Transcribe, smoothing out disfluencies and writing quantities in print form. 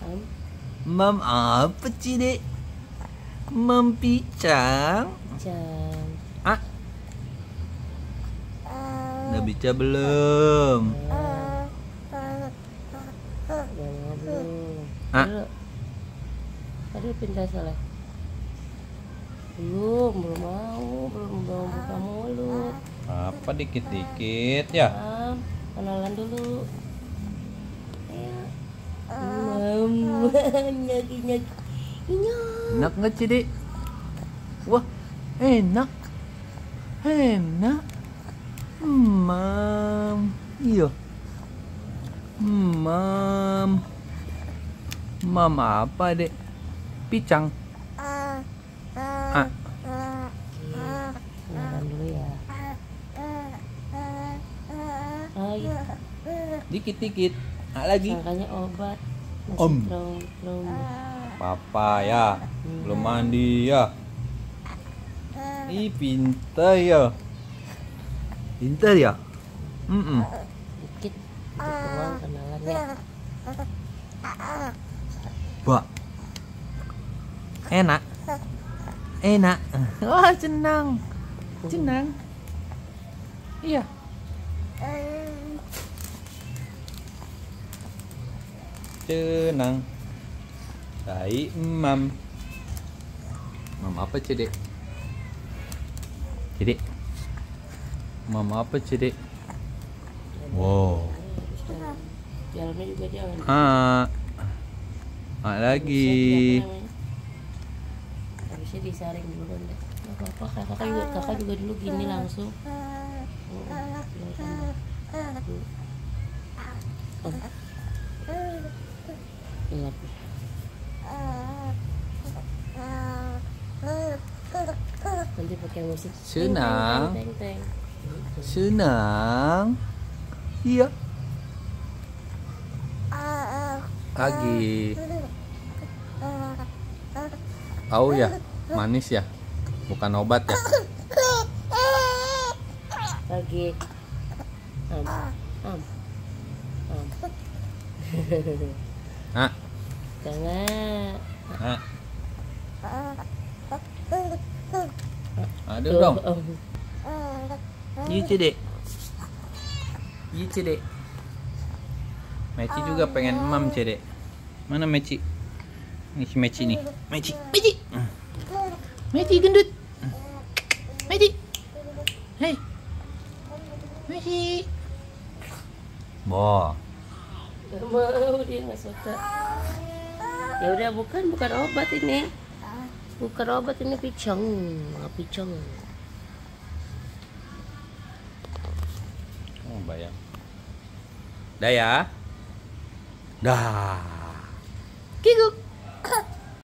Mam apa sih, Dek? Mam Picang. Picang. Ah. Udah bisa belum? Belum. Ah. Aduh, pindah salah. Belum mau buka mulut. Apa dikit-dikit ya? Kenalan dulu. Nyaki. Enak nggak sih, Dek? Wah, enak. Enak. Mam. Iya. Mam. Mam apa, Dek? Picang. Ah. Kenalan dulu ya. Iya. Dikit-dikit. Lagi. Sangkanya obat. Om. Masih Papa ya. Belum mandi ya. Ih, pintar ya. Pintar ya. Dikit doang kenalannya. Wah. Enak. Enak. Wah, senang. Senang. Iya. Senang. Baik, Mam. Mam apa, Cedek? Cedek. Mam apa, Cedek? Wow. Jalannya juga jangan. Lagi. Harusnya disaring dulu kan deh. Gak apa-apa, kakak juga dulu gini langsung. Nanti pakai musik. Senang. Teng. Senang. Iya. Lagi. Tahu ya, manis ya. Bukan obat ya. Lagi. Ah. Jangan. Ah. Aduh dong. Iya, Cedek. Iya, Cedek. Meci juga pengen Mam, Cedek. Mana Meci? Ini si Meci nih. Meci. Meci gendut. Meci. Hei. Meci. Boh. Gak mau, dia nggak suka. Ya udah, bukan obat ini. Bukan obat ini, picang. Oh, bayang. Dah ya. Dah. Kikuk.